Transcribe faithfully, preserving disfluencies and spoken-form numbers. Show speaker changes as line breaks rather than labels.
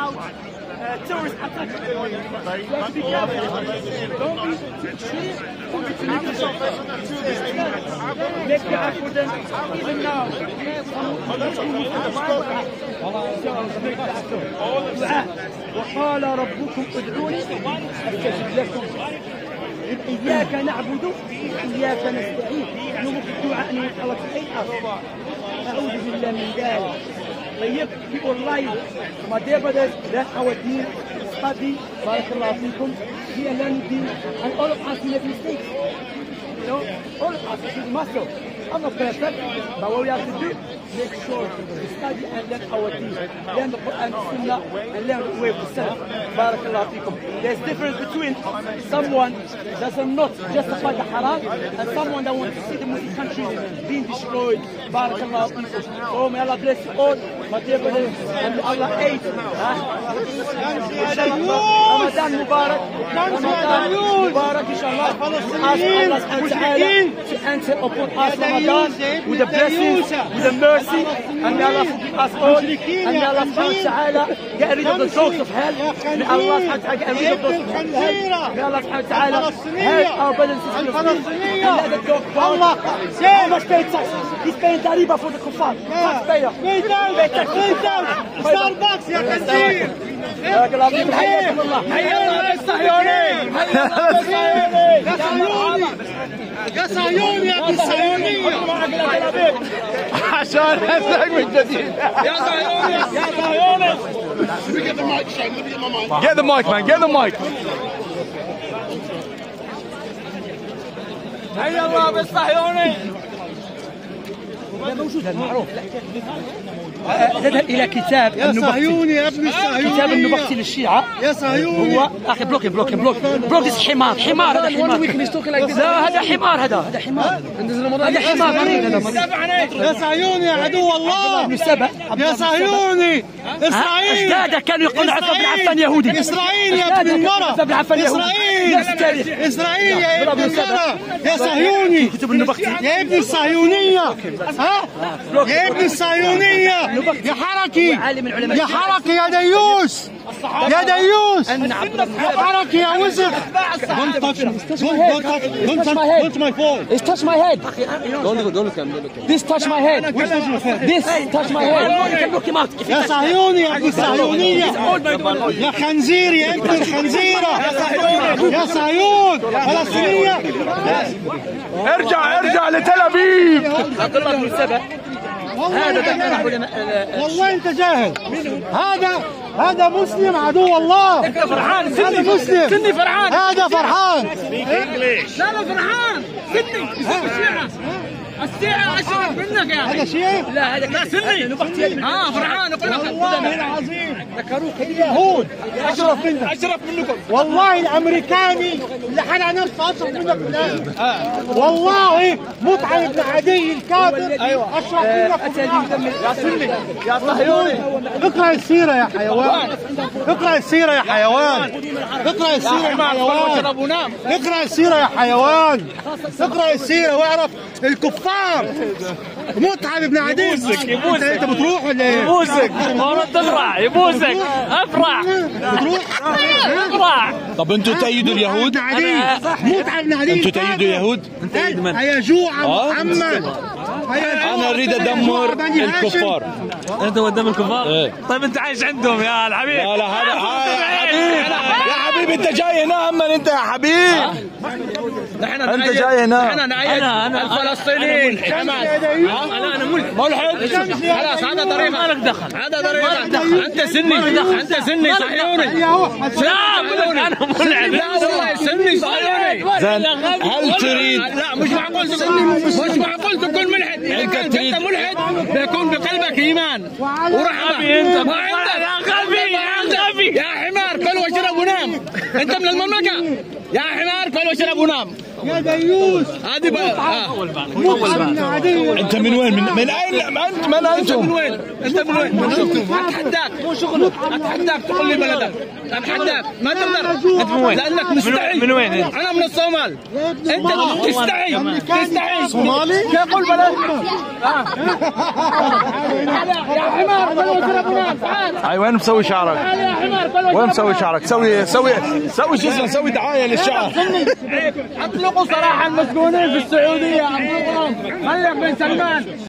about uh, terrorist attacks. You have to be careful. Don't be shit. Don't be too negative. Make it for them even now. وقال ربكم ادعوني استجب لكم. إياك نعبد وإياك نستعين. نمك الدعاء أن يتحرك في أي أرض. أعوذ بالله من ذلك. طيب people life. My dear brothers, that's our deen. Study. بارك الله فيكم. We are learning deen. And all of us make mistakes. You know, all of us should master. I'm not perfect, but what we have to do, make sure we study and learn our deen. Learn the Quran, Sunnah, and learn the way of the Salaf. Barakallahu fikum. There's difference between someone that does not justify the haram and someone that wants to see the Muslim countries being destroyed. Barakallahu fikum. Oh, may Allah bless you all, my dear brothers, and may Allah aid. Ramadan Mubarak. Ramadan Mubarak, inshallah. Ask Allah subhanahu wa ta'ala to enter upon us Ramadan with the blessings, with the mercy, and may Allah forgive us all, and may Allah subhanahu wa ta'ala get rid of the dogs of hell. May Allah subhanahu wa ta'ala get rid of those of hell. May Allah subhanahu wa ta'ala help our brothers and sisters and let the dog go. How much pay tax? He's paying Dariba for the kuffar. Taxpayer. Pay tax. Pay tax. Starbucks يا كثير. بارك الله فيكم. حياكم الله. حيا الله الصهيوني. حيا الله الصهيوني. يا صهيوني يا ابن الصهيونية. عشان اسمك من جديد. يا صهيوني يا صهيوني. Get the mic, Shane. Let me get my mic. Get the mic, man. Get the mic. حيا الله بالصهيوني. هذا موجود، هذا معروف. نذهب الى كتاب
يا صهيوني يا ابن الصهيوني.
كتاب النبختي للشيعة.
يا صهيوني.
هو اخي بلوكي بلوكي بلوكي بلوكي حمار حمار هذا حمار. لا هذا حمار هذا هذا حمار. هذا حمار مريض هذا مريض.
يا صهيوني يا عدو الله. يا صهيوني. اسرائيل.
اجدادك كانوا يقولون عثمان بن عفان يهودي.
اسرائيل يا ابن المرأة.
عثمان بن عفان يهودي.
اسرائيل. اسرائيل يا ابن المرأة. يا صهيوني. يا ابن الصهيونية. ها؟ يا ابن الصهيونية. يا حركي يا حركي يا ديوس يا ديوس يا حركي يا وسخ. Don't touch me. Don't touch Don't touch my phone.
This touch my head.
Don't look, don't look at me.
This touch my head. This touch my head.
يا صهيوني يا ابن الصهيونية. يا خنزير يا ابن الخنزيرة. يا صهيون فلسطينية.
ارجع ارجع لتل ابيب.
عبد الله بن سبأ. هذا
والله انت جاهل. هذا هذا مسلم عدو الله.
فرحان
هذا مسلم.
سني فرحان.
هذا فرحان.
لا لا فرحان سني. الشيعة الشيعة أشرف منك يا أخي.
هذا شيعي؟
لا هذا لا سني. ها فرحان يقول لك
والله العظيم ذكروك اليهود أشرف منك. أشرف منكم. والله الأمريكاني اللي حلع نفسه أشرف منك الآن. والله مطعم بن عدي الكافر أشرف منك.
يا سني يا صهيوني.
اقرأ السيرة يا حيوان. اقرأ السيرة يا حيوان. اقرأ السيرة يا حيوان. اقرأ السيرة يا حيوان. اقرأ السيرة واعرف الكفار. مطعم ابن عدي.
يبوسك يبوسك.
انت بتروح ولا ايه؟
يبوسك. ما تفرح يبوسك. افرح.
بتروح؟
افرح. طب انتوا تأيدوا اليهود؟
مطعم ابن عدي.
انتوا تأيدوا اليهود؟
انت هيا جوع محمد.
انا اريد ادمر الكفار.
انت قدام الكفار؟
ايه.
طيب انت عايش عندهم يا الحبيب.
لا لا هذا حبيبي يا حبيبي انت جاي هنا اما انت يا حبيب.
نحن
انت جاي هنا.
نحن نأيد الفلسطينيين. انا انا ملحد.
ملحد.
خلاص هذا طريقه. مالك دخل. هذا طريقه. انت سني. انت سني صهيوني. لا انا ملحد. لا والله سني صهيوني.
زين هل تريد؟
لا مش معقول مش معقول تكون ملحد. انت انت ملحد بيكون بقلبك ايمان ورحمه.
انت
ما عندك يا غبي يا غبي يا حمار. كل واشرب ونام. انت من المملكه يا حمار. كل واشرب ونام.
يا ديوس.
هذه بقى
متعة عادية.
انت من وين؟ من, من اين؟ انت من انتم؟
من وين؟ انت من وين؟ من انتم؟ اتحداك مو شغلك، اتحداك تقول لي بلدك، اتحداك ما تقدر. انت من وين؟ لانك مستحي. من وين؟ انا من الصومال. انت تستحي تستحي.
صومالي؟
كيف قول بلد؟ يا حمار بلوز ربنا تعال.
هاي وين مسوي شعرك؟
يا حمار بلوز.
وين مسوي شعرك؟ سوي سوي سوي شو اسمه؟ سوي دعايه للشعر.
اطلقوا صراحه المسجونين في السعوديه، اطلقهم. خليك بن سلمان.